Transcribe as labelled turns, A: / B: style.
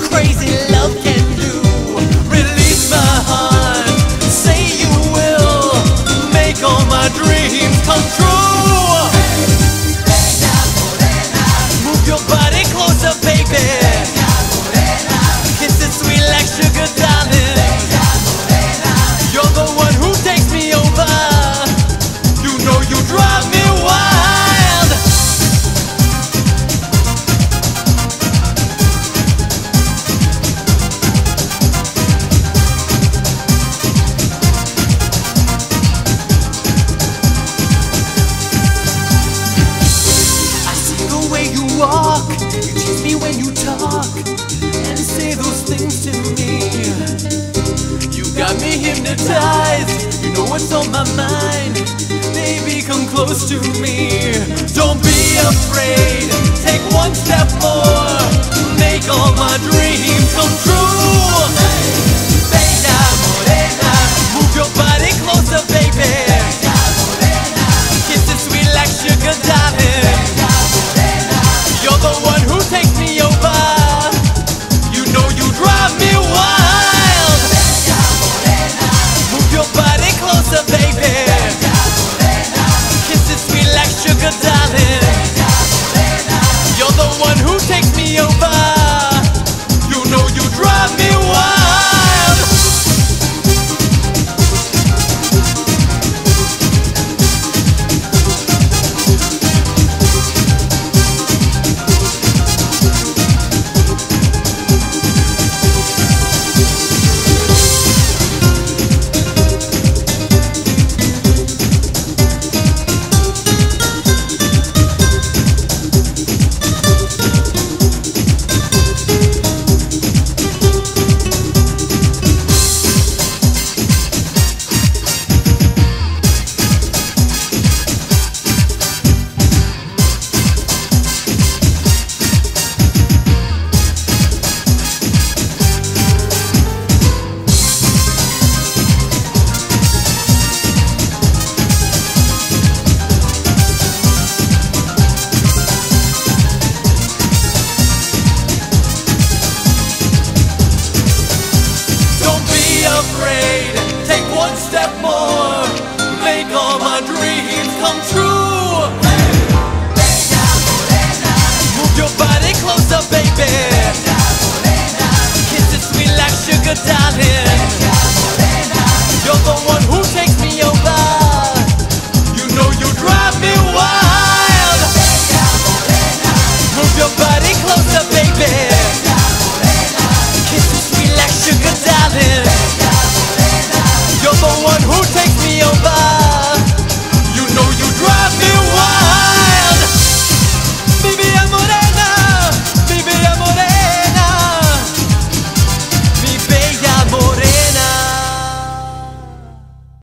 A: crazy love can do. Release my heart, say you will make all my dreams come true. Move your body closer, baby. Kiss it sweet like sugar, darling. You're the one who takes me over. You know you drive me wild. I see the way you walk, you tease me when you talk, and say those things to me. You got me hypnotized, you know what's on my mind. Baby, come close to me. Don't be afraid, take one step more.